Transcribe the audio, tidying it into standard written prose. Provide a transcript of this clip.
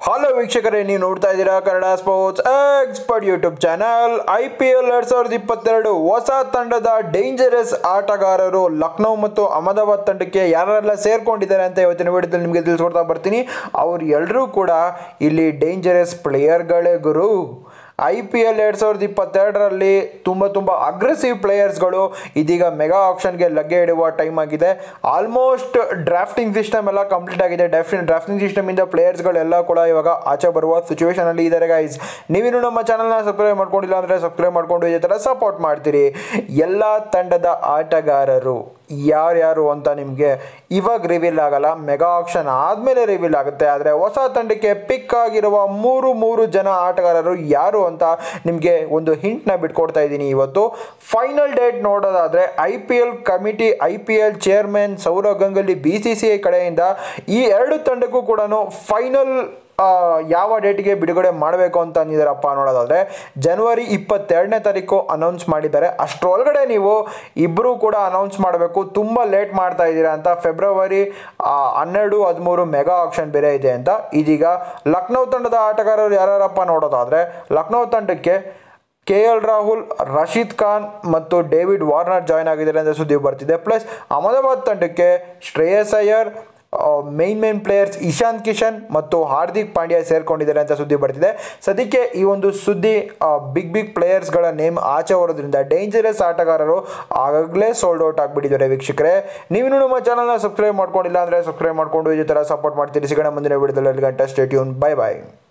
Hello ವೀಕ್ಷಕರೇ, ನೀವು ನೋಡ್ತಾ ಇದ್ದೀರಾ Kannada sports expert YouTube channel. IPL 2022 ಹೊಸ ತಂಡದ ಡೇಂಜರಸ್ ಆಟಗಾರರು ಲಕ್ನೋ ಮತ್ತು ಅಹಮದಾಬಾದ್ ತಂಡಕ್ಕೆ ಯಾರೆಲ್ಲ ಸೇರ್ಕೊಂಡಿದ್ದಾರೆ ಅಂತ ಇವತ್ತಿನ ವಿಡಿಯೋದಲ್ಲಿ ನಿಮಗೆ ತಿಳಿಸ್ಕೊಡ್ತಾ ಬರ್ತೀನಿ. ಅವ್ರು ಎಲ್ಲರೂ ಕೂಡ ಇಲ್ಲಿ ಡೇಂಜರಸ್ ಪ್ಲೇಯರ್ಗಳೇ ಗುರು. IPL 2022ರಲ್ಲಿ ತುಂಬ ಅಗ್ರೆಸಿವ್ ಪ್ಲೇಯರ್ಸ್ಗಳು ಇದೀಗ ಮೆಗಾ ಆಕ್ಷನ್ಗೆ ಲಗ್ಗೆ ಇಡುವ ಟೈಮ್ ಆಗಿದೆ. ಆಲ್ಮೋಸ್ಟ್ ಡ್ರಾಫ್ಟಿಂಗ್ ಸಿಸ್ಟಮ್ ಎಲ್ಲ ಕಂಪ್ಲೀಟ್ ಆಗಿದೆ. ಡ್ರಾಫ್ಟಿಂಗ್ ಸಿಸ್ಟಮಿಂದ ಪ್ಲೇಯರ್ಸ್ಗಳೆಲ್ಲ ಕೂಡ ಇವಾಗ ಆಚೆ ಬರುವ ಸಿಚುವೇಶನಲ್ಲಿ ಇದ್ದಾರೆ ಗೈಸ್. ನೀವಿನ್ನು ನಮ್ಮ ಚಾನಲ್ನ ಸಬ್ಸ್ಕ್ರೈಬ್ ಮಾಡ್ಕೊಂಡಿಲ್ಲ ಅಂದರೆ ಸಬ್ಸ್ಕ್ರೈಬ್ ಮಾಡ್ಕೊಂಡು ಇದೇ ಥರ ಸಪೋರ್ಟ್ ಮಾಡ್ತೀರಿ. ಎಲ್ಲ ತಂಡದ ಆಟಗಾರರು ಯಾರ್ಯಾರು ಅಂತ ನಿಮಗೆ ಇವಾಗ ರಿವೀಲ್ ಆಗಲ್ಲ, ಮೆಗಾ ಆಕ್ಷನ್ ಆದಮೇಲೆ ರಿವೀಲ್ ಆಗುತ್ತೆ. ಆದರೆ ಹೊಸ ತಂಡಕ್ಕೆ ಪಿಕ್ ಆಗಿರುವ ಮೂರು ಜನ ಆಟಗಾರರು ಯಾರು ಅಂತ ನಿಮಗೆ ಒಂದು ಹಿಂಟ್ನ ಬಿಟ್ಕೊಡ್ತಾ ಇದ್ದೀನಿ. ಇವತ್ತು ಫೈನಲ್ ಡೇಟ್ ನೋಡೋದಾದರೆ IPL committee, IPL chairman Sourav Ganguly BCCI ಕಡೆಯಿಂದ ಈ ಎರಡು ತಂಡಕ್ಕೂ ಕೂಡ ಫೈನಲ್ ಯಾವ ಡೇಟಿಗೆ ಬಿಡುಗಡೆ ಮಾಡಬೇಕು ಅಂತ ಅಂದಿದ್ದಾರಪ್ಪ ನೋಡೋದಾದರೆ ಜನವರಿ 22ನೇ ತಾರೀಕು ಅನೌನ್ಸ್ ಮಾಡಿದ್ದಾರೆ. ಅಷ್ಟರೊಳಗಡೆ ನೀವು ಇಬ್ಬರು ಕೂಡ ಅನೌನ್ಸ್ ಮಾಡಬೇಕು. ತುಂಬ ಲೇಟ್ ಮಾಡ್ತಾ ಇದ್ದೀರಾ ಅಂತ. ಫೆಬ್ರವರಿ 12, 13 ಮೆಗಾ ಆಕ್ಷನ್ ಬೇರೆ ಇದೆ ಅಂತ. ಇದೀಗ ಲಕ್ನೋ ತಂಡದ ಆಟಗಾರರು ಯಾರ್ಯಾರಪ್ಪ ನೋಡೋದಾದರೆ ಲಕ್ನೋ ತಂಡಕ್ಕೆ KL ರಾಹುಲ್, ರಶೀದ್ ಖಾನ್ ಮತ್ತು ಡೇವಿಡ್ ವಾರ್ನರ್ ಜಾಯ್ನ್ ಆಗಿದ್ದಾರೆ ಅಂತ ಸುದ್ದಿ ಬರ್ತಿದೆ. ಪ್ಲಸ್ ಅಹಮದಾಬಾದ್ ತಂಡಕ್ಕೆ ಶ್ರೇಯಸ್ ಅಯ್ಯರ್, ಮೇನ್ ಪ್ಲೇಯರ್ಸ್ ಇಶಾಂತ್ ಕಿಶನ್ ಮತ್ತು ಹಾರ್ದಿಕ್ ಪಾಂಡ್ಯ ಸೇರ್ಕೊಂಡಿದ್ದಾರೆ ಅಂತ ಸುದ್ದಿ ಬರ್ತಿದೆ. ಸದ್ಯಕ್ಕೆ ಈ ಒಂದು ಸುದ್ದಿ ಬಿಗ್ ಪ್ಲೇಯರ್ಸ್ಗಳ ನೇಮ್ ಆಚೆ ಬರೋದ್ರಿಂದ ಡೇಂಜರಸ್ ಆಟಗಾರರು ಆಗಾಗಲೇ ಸೋಲ್ಡ್ ಔಟ್ ಆಗಿಬಿಟ್ಟಿದ್ದಾರೆ. ವೀಕ್ಷಕರೇ, ನೀವಿನ್ನೂ ನಮ್ಮ ಚಾನಲ್ನ ಸಬ್ಸ್ಕ್ರೈಬ್ ಮಾಡ್ಕೊಂಡಿಲ್ಲ ಅಂದರೆ ಸಬ್ಸ್ಕ್ರೈಬ್ ಮಾಡಿಕೊಂಡು ಇದೇ ಥರ ಸಪೋರ್ಟ್ ಮಾಡ್ತೀರಿ. ಸಿಗೋಣ ಮುಂದಿನ ವಿಡಿಯೋದಲ್ಲಿ. ಗಂಟೆ ಸ್ಟೇ ಟ್ಯೂನ್. ಬೈ.